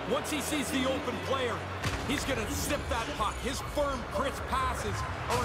Once he sees the open player, he's going to zip that puck. His firm, crisp passes are